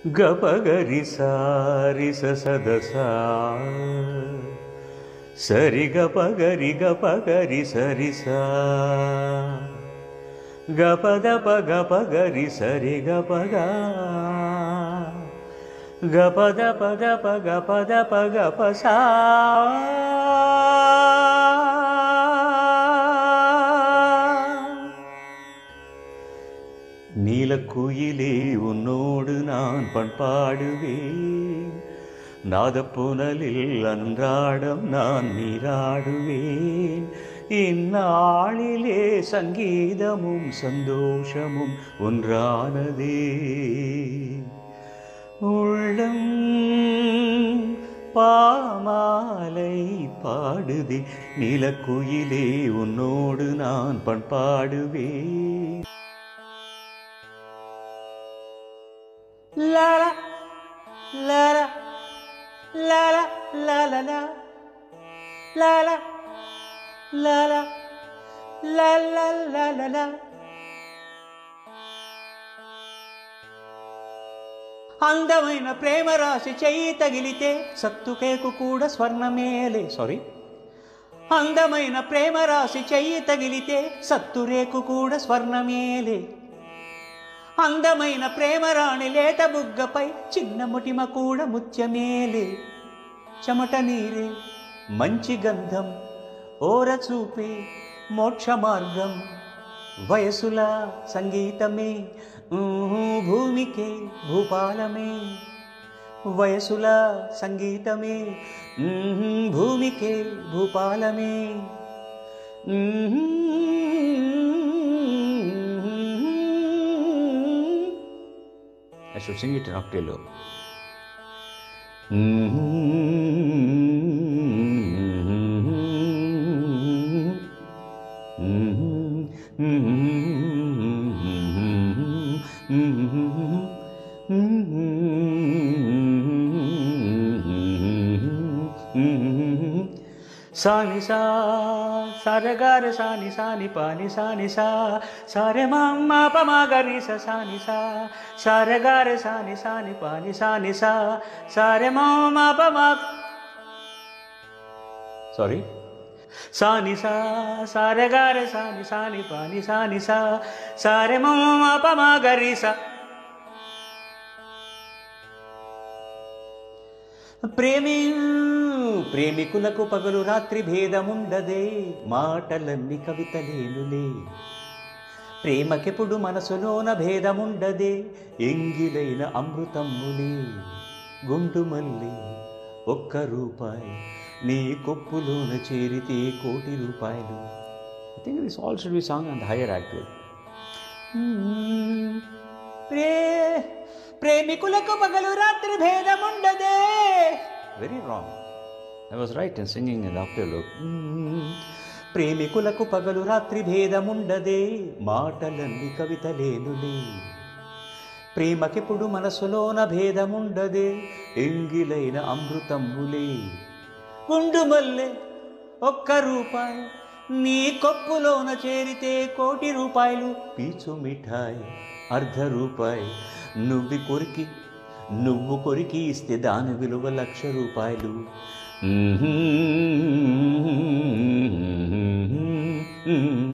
గపగరి సారి సదసా సరి గపగరి సరిసా గపదపగరి సరి గపగా గపదపగపసా நீலக்குயிலே உன்னோடு நான் பண்பாடுவேன், நாதப்புனலில் அன்றாடம் நான் நீராடுவேன். இந்நாளிலே சங்கீதமும் சந்தோஷமும் ஒன்றானதே. உள்ளம் பாமாலை பாடுதே, நீலக்குயிலே உன்னோடு நான் பண்பாடுவேன். La la la la la la la la la la la la la la la la la. అందమైన ప్రేమ రాశి చెయ్యి తగిలితే సత్తుకేకు కూడా స్వర్ణమేలే. సారీ, అందమైన ప్రేమ రాశి చెయ్యి తగిలితే సత్తురేకు కూడా స్వర్ణమేలే. అందమైన ప్రేమరాణి లేత బుగ్గపై చిన్న ముటిమ కూడా ముత్యమేలే. చెమట నీరే మంచి గంధం, ఓర చూపే మోక్ష మార్గం. వయసుల సంగీతమే భూమికే భూపాలమే. వయసుల సంగీతమే భూమికే భూపాలమే. I should sing it in octave low. Sani sa saragare sani sani pani sani sa sare mamma pamagari sa sani sa saragare sani sani pani sani sa sare mamma pamag. Sorry. Sani sa saragare sani sani pani sani sa sare mamma pamagari sa. ప్రేమికులకు పగలు రాత్రి భేదముండదే, మాటలన్నీ కవితలేనులే. ప్రేమకెప్పుడు మనసులోన భేదముండదే, ఎంగిలైన అమృతమ్ములే. గుండు మల్లి ఒక్క రూపాయి నీ కొప్పులోన చేరితే కోటి రూపాయలు. I think this all should be sung on the higher actually. ప్రేమికులకు పగలు రాత్రి భేదముండదే. Very wrong. I was right in singing in the octave low. ప్రేమికులకు పగలు రాత్రి భేదముండదే, మాటలన్నీ కవితలేనులే. ప్రేమకెప్పుడు మనసులోన భేదముండదే, ఎంగిలైన అమృతమ్ములే. గుండు మల్లె ఒక్క రూపాయి నీ కొప్పులోన చేరితే కోటి రూపాయలు. పీచు మిఠాయి అర్ధ రూపాయి నువ్వు కొరికి ఇస్తే దాని విలువ 1,00,000 రూపాయలు.